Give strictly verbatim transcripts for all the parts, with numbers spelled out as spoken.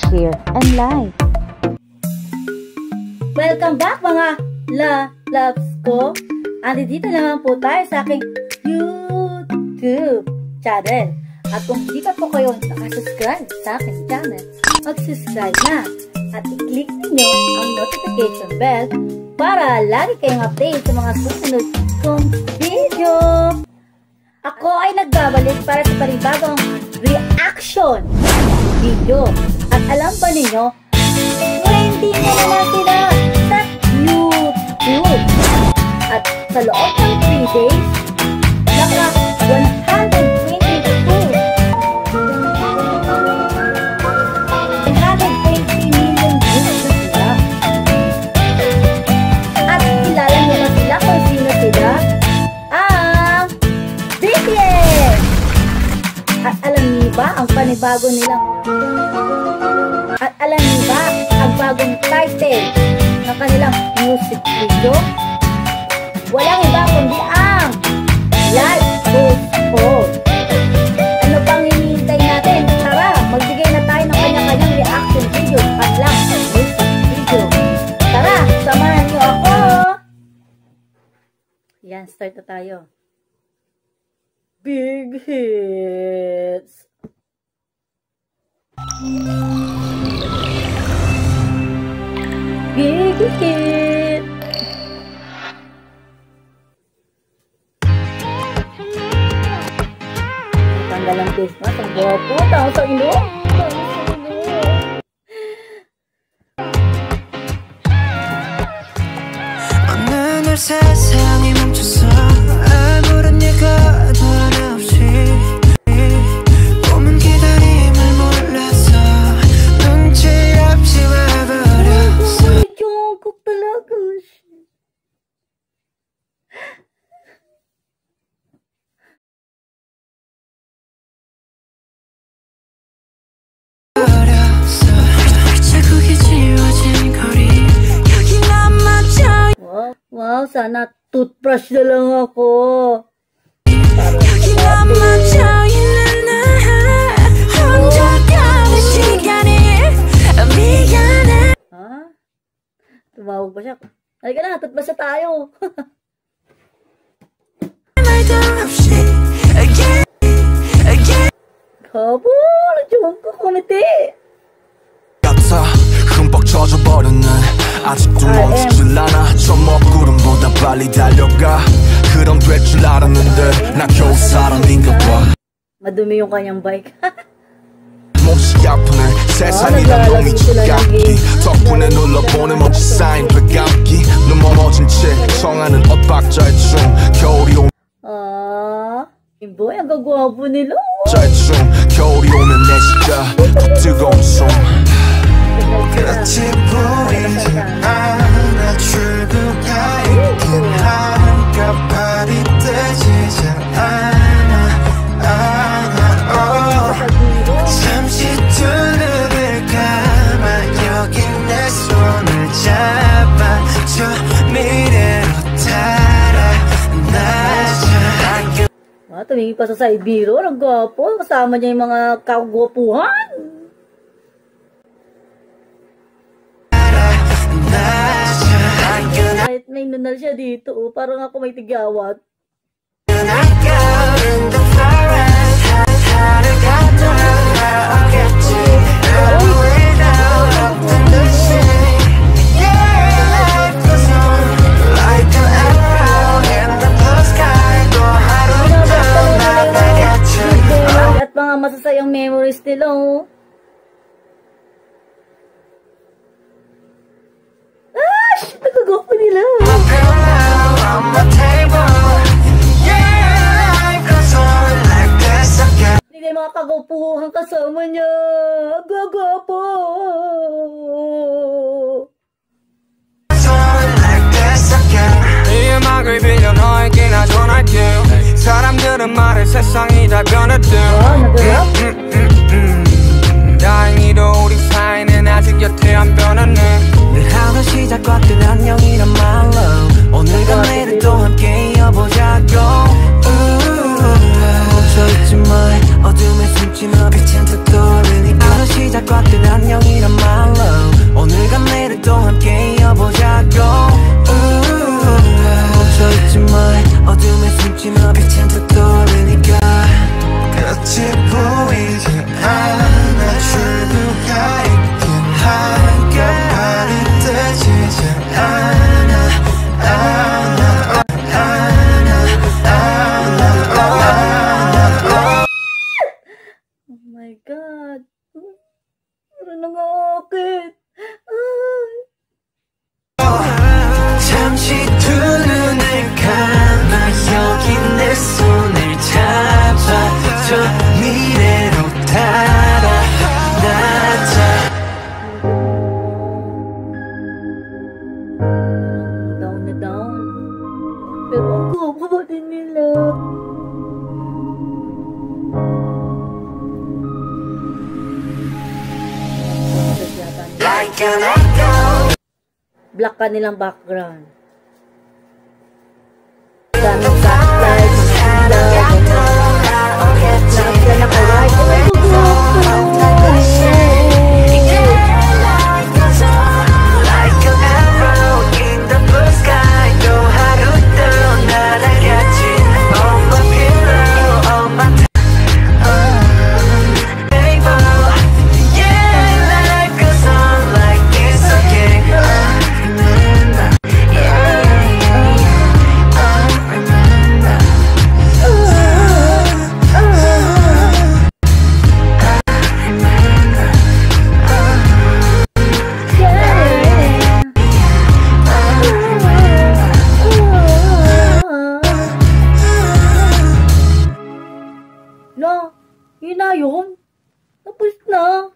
share, and like. Welcome back mga la-loves ko. Andito naman po tayo sa aking YouTube channel. At kung hindi pa po kayo nakasubscribe sa aking channel, mag-subscribe na. At i-click ninyo ang notification bell para lagi kayong update sa mga susunod kong video. Ako ay nagbabalik para sa panibagong reaction video. At alam ba ninyo, trending na naman sila sa YouTube. At sa loob ng three days, naka one hundred twenty-two million views na sila. At kilala nyo na sila kung sino sila? Ang B T S! At alam niyo ba ang panibago nilang At alam niyo ba ang bagong title ng kanilang music video? Walang iba kundi ang Life Goes On. Ano pang hinihintay natin? Tara, magbigay na tayo ng kanya-kanyang reaction video at lang music video. Tara, samahan niyo ako! Yan, start na tayo. Big hits! Big hit! Tanggal ang face mask. Ang gwapo. Tao sa ilo. Tao sa ilo. 어느 날 세상이 멈췄어. 아무런 예가도 하나 없이 꿈은 기다림을 몰라서 눈치 없이 와버렸어. Jungkook talaga siya. 자국이 지워진 거리 여기 남았죠. Wow, wow, sana toothbrush na lang ako. 여기 남았죠. 있는 나 혼자 가는 시간이 미안해. Ha? Tumawag ba siya? Halika na, toothbrush na tayo. 말도 없이 again again Kabo, Jungkook kumiti. 같아 흠뻑 젖어버린 날 아직도 멈추질 않아 저 먹구름보다 빨리 달려가 그럼 될 줄 알았는데 나 겨우 사람인가 봐 Madumi yung kanyang bike. 몹시 아프네 세상이란 놈이 죽감기 덕분에 눌러보는 먼지 쌓인 되감기 눈 멀어진 채 청하는 엇박자의 춤 겨울이 오면 Ah, yung boy, ang gagwapo nila. 춤 겨울이 오면 내 시자 더 뜨거운 숨 끝이 보이지 않아 출구가 있긴 하니까 발이 뜨지질 않아 않아 oh. 잠시 두 눈을 감아 여기 내 손을 잡아줘 미래로 달아나자. Ah, tumingin pa sa side mirror, ang gwapo. Kasama niya yung mga kagwapuhan. Kahit may nunal siya dito, oh, parang ako may tigawat. At mga masasayang memories nila, oh. Ah, shit, nagagawa nila. Hindi kayo mga kagapuhan kasama niya. Gagapo. 이 음악을 빌려 너에게 나 전할게 사람들은 말해 세상이 다 변했대 Ah, nagagawa? 다행히도 우리 사이는 아직 여태 안 변했네 늘 하던 시작과 끝 안녕이란 말로 오늘과 내일을 또 함께 이어보자고 멈춰있지 마 어둠에 숨지 마 빛은 또 떠오르니까 하던 시작과 끝 안녕이란 nila. Black ka nilang background. Daming backlight, love, na naka-right. No, yun na yun. Tapos na.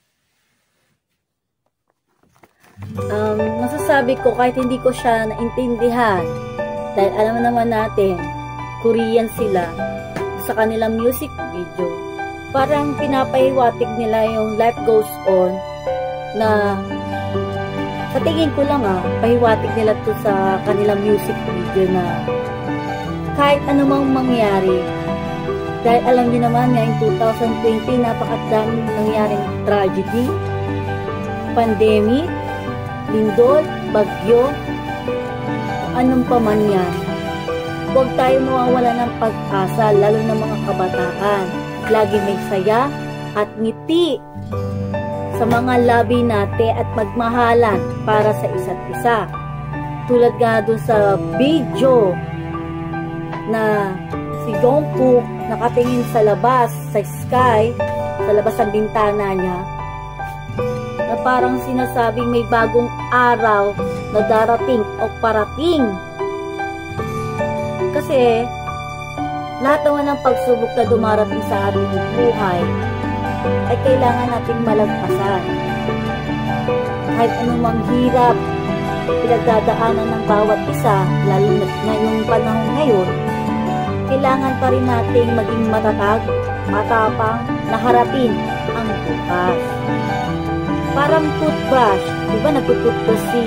Um, masasabi ko kahit hindi ko siya naintindihan, dahil alam naman natin, Korean sila, sa kanilang music video, parang pinapahiwatig nila yung life goes on, na sa tingin ko lang ah, pahiwatig nila to sa kanilang music video na kahit anumang mangyari, dahil alam niyo naman ngayong two thousand twenty, napakadaming nangyaring tragedy, pandemic, lindol, bagyo, anong pa man yan. Huwag tayo mawawala ng pag-asa, lalo ng mga kabataan. Lagi may saya at ngiti sa mga labi natin at magmahalan para sa isa't isa. Tulad nga doon sa video na si Jungkook nakatingin sa labas, sa sky, sa labas ng bintana niya, na parang sinasabing may bagong araw na darating o parating. Kasi lahat naman ng pagsubok na dumarating sa ating buhay ay kailangan nating malagpasan. Kahit anumang hirap pinagdadaanan ng bawat isa, lalo na ngayong panahon ngayon, kailangan pa rin nating maging matatag, matapang, na harapin ang bukas. Parang toothbrush. Di ba nagtututbrush si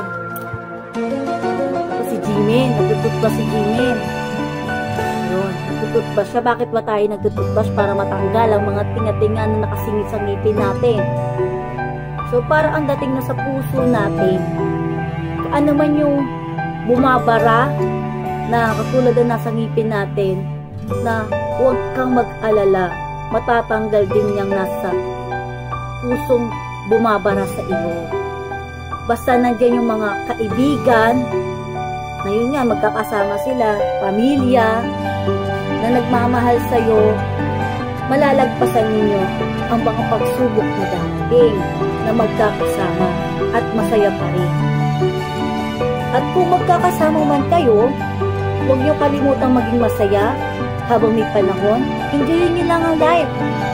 si Jimin? Nagtututbrush si Jimin. Yun, nagtututbrush siya. Bakit ba tayo nagtututbrush? Para matanggal ang mga tinga-tinga na nakasingit sa ngipin natin. So, para ang dating na sa puso natin, ano man yung bumabara, na katulad na nasa ngipin natin, na huwag kang mag-alala, matatanggal din niyang nasa pusong bumabara sa iyo. Basta nandiyan yung mga kaibigan, na yun nga, magkakasama sila, pamilya, na nagmamahal sa iyo, malalagpasan ninyo ang mga pagsubok na darating, na magkakasama at masaya pa rin. At kung magkakasama man kayo, huwag niyo kalimutang maging masaya habang may panahon. Enjoyin niyo lang ang life.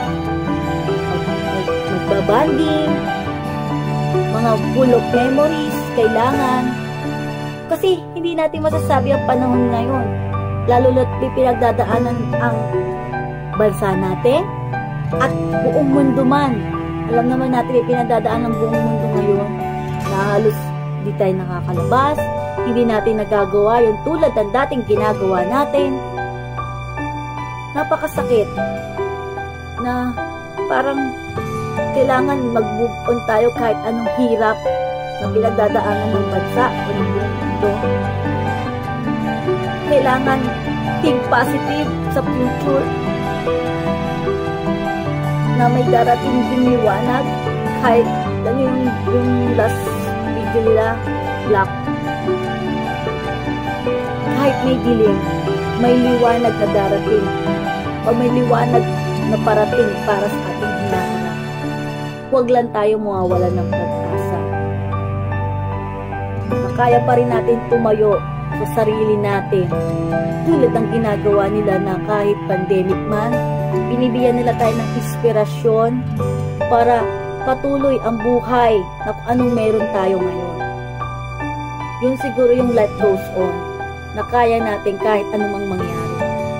Magbabanding, mga full of memories, kailangan. Kasi hindi natin masasabi ang panahon ngayon. Lalo na't pinagdadaanan ang bansa natin at buong mundo man. Alam naman natin pinagdadaanan ang buong mundo ngayon na halos hindi tayo nakakalabas, hindi natin nagagawa yung tulad ng dating ginagawa natin. Napakasakit na parang kailangan mag-move on tayo kahit anong hirap na pinagdadaanan ng bansa o ng buong mundo. Kailangan think positive sa future, na may darating din liwanag kahit lang yung, yung last video nila, black. Kahit may dilim, may liwanag na darating o may liwanag na parating para sa ating hinahanap. Huwag lang tayo mawawala ng pag-asa. Kaya pa rin natin tumayo sa sarili natin. Tulad ng ginagawa nila na kahit pandemic man, binibigyan nila tayo ng inspirasyon para patuloy ang buhay na kung anong meron tayo ngayon. Yun siguro yung life goes on, na kaya natin kahit anumang mangyari.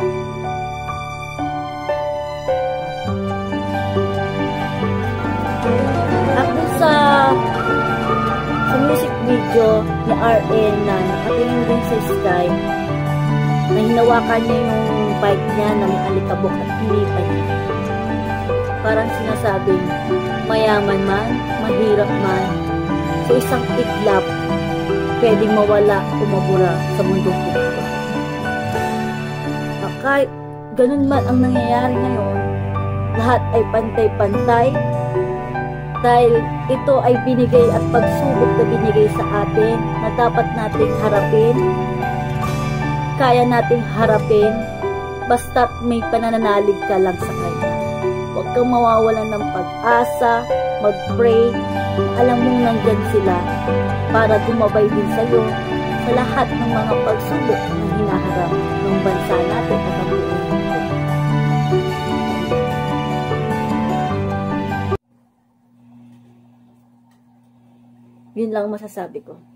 At dun sa sa music video ni R N na nakatingin din sa sky, na hinawakan niya yung bike niya na may alikabok at hinipan niya. Parang sinasabing, mayaman man, mahirap man, sa isang iglap, pwedeng mawala o mabura sa mundong ito. Na kahit ganun man ang nangyayari ngayon, lahat ay pantay-pantay, dahil ito ay binigay at pagsubok na binigay sa atin na dapat nating harapin, kaya nating harapin, basta't may panananalig ka lang sa Kanya. Huwag kang mawawalan ng pag-asa, mag-pray, alam mong nandyan sila para gumabay din sa iyo sa lahat ng mga pagsubok na hinaharap ng bansa natin at ang buong mundo. Yun lang masasabi ko.